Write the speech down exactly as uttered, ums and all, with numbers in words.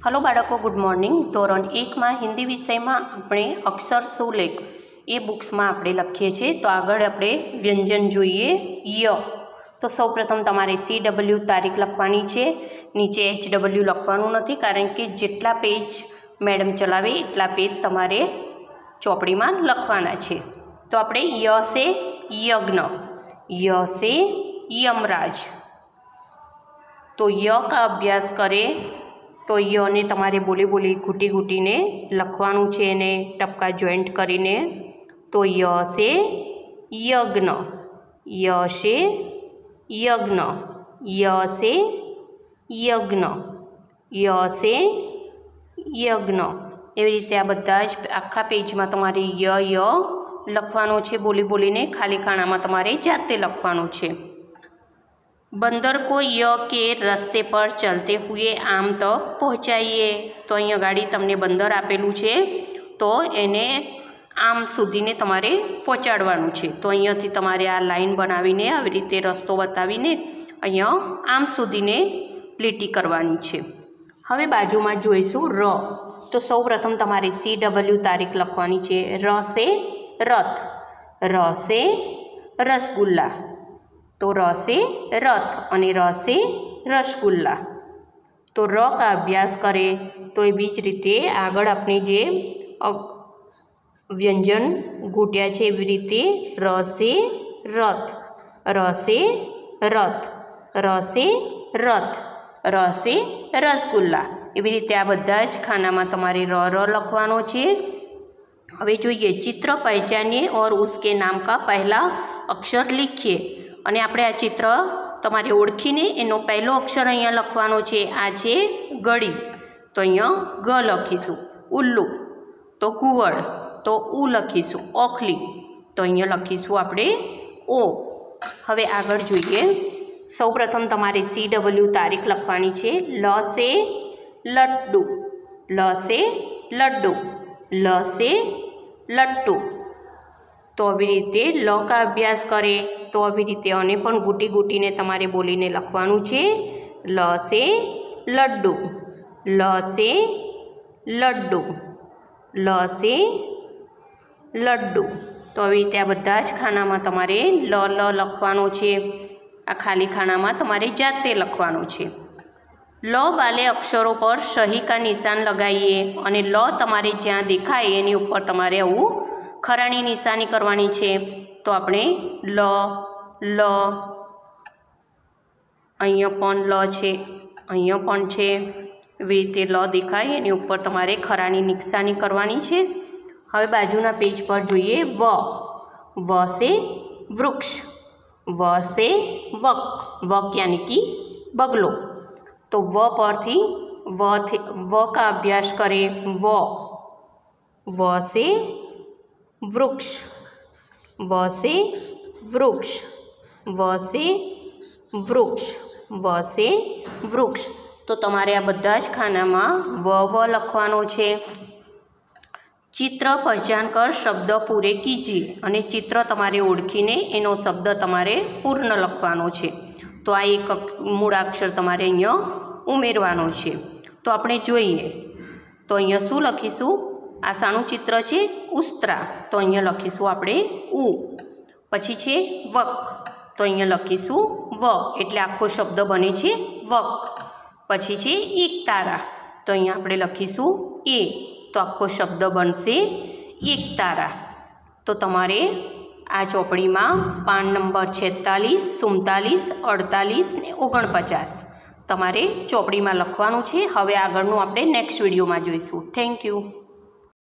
Hello बाळको, good morning. धोरण एक में हिंदी विषय में अपने अक्षर सुलेख ए बुक्स में आपणे लखीए छीए। तो आगळ आपणे व्यंजन जोईए। य तो सौ प्रथम तमारे सी डबल्यू तारीख लखवानी छे, नीचे एच डबल्यू लखवानुं नथी, कारण के जेटला पेज मैडम चलावे एटला पेज तमारे चोपड़ी में लखवाना छे। तो आपणे य से यज्ञ, य से यमराज। तो य का अभ्यास करें तो य ने तमारे बोली बोली घूटी घूटी ने लखवानुं छे ने टपका जॉइंट करीने। तो य से यज्ञ, य से यज्ञ, य से यज्ञ, य से यज्ञ। एवी रीते आ बधा ज आखा पेज में तमारे य य लखवानुं छे, बोली बोली ने खाली खाना में तमारे जाते लखवानुं छे। बंदर को य के रस्ते पर चलते हुए आम तक तो पहुँचाइए। तो अहीं गाड़ी तमने बंदर आपेलू छे, तो एने आम सुधीने तमारे पहोंचाडवानुं छे। तो अहींयाथी तमारे आ लाइन बनावीने आवी रीते रस्तो बतावीने अहींया आम सुधीने લીટી करवानी छे। हवे बाजुमां जोईशुं र। तो सौ प्रथम तमारे सी डबल्यू तारीख लखवानी छे। र से रथ, र से रसगुल्ला। तो र से रथ और र से रसगुल्ला। तो र का अभ्यास करें तो ये बीज रीते आगळ आपने जे व्यंजन घूट्या छे एवी रीते र से रथ, र से रथ, र से रथ, र से रसगुल्ला। एवी रीते आ बधा ज खाना में तमारे र र लखवानो छे। हवे जोईए चित्र पहचानिए और उसके नाम का पहला अक्षर लिखिए। અને આપણે આ ચિત્ર તમારે ઓળખીને એનો પહેલો અક્ષર અહીંયા લખવાનો છે। આ છે ગળી, તો અહીંયા ગ લખીશું। ઉલ્લુ તો કુવડ, તો ઉ લખીશું। ઓખલી તો અહીંયા લખીશું આપણે ઓ। હવે આગળ જોઈએ। સૌપ્રથમ તમારે સી ડબલ્યુ તારીખ લખવાની છે। લ સે લડ્ડુ, લ સે લડ્ડુ, લ સે લટ્ટુ। तो अभी रीते ल का अभ्यास करें तो अभी रीते अने पण घूटी घूटी ने तमारे बोलीने लखवानुं छे। ल से लड्डू, ल से लड्डू, ल से लड्डू। तो अभी रीते आ बधा ज खाना में तमारे ल ल लखवानुं छे। आ खाली खाना में तमारे जाते लखवानुं छे। ल वाले अक्षरों पर सही का निशान लगाइए और ल तमारे ज्यां देखाय एनी उपर तमारे आवुं खरानी निशानी करवानी छे। तो आपणे ल ल अहींया पण ल छे, अहींया पण छे, एवी रीते ल देखाय एनी उपर तमारे खरानी निशानी करवानी छे। हवे बाजुना पेज पर जोईए। व, व से वृक्ष, व से वक, वक यानी कि बगलो। तो व परथी व थे व का अभ्यास करें। व, व से वृक्ष, व से वृक्ष, व से वृक्ष, व से वृक्ष। तो तमारे आ बधा ज खाना में व व लखवानो छे। चित्र पहचान कर शब्द पूरे कीजिए और चित्र तमारे ओळखीने एनो शब्द तमारे पूर्ण लखवानो छे। तो आ एक मूळाक्षर तमारे अहींया उमेरवानो छे। तो आपणे जोईए। तो अहींया शुं लखीशुं? आसानु चित्र छे उस्त्रा, तो अहींया लखीशुं आपणे उ। पछी छे वक, तो अहींया लखीशुं व, एटले आखो शब्द बने छे वक। पछी छे एक तारा, तो अहींया आपणे लखीशुं ए, तो आखो शब्द बनशे एक तारा। तो तमारे आ चोपड़ी में पान नंबर छेतालीस, सुमतालीस, अड़तालीस ने ओगणपचास तमारे चोपड़ी में लखवानुं छे। हवे आगळनुं आपणे नेक्स्ट विडियो में जोईशुं। Thank you.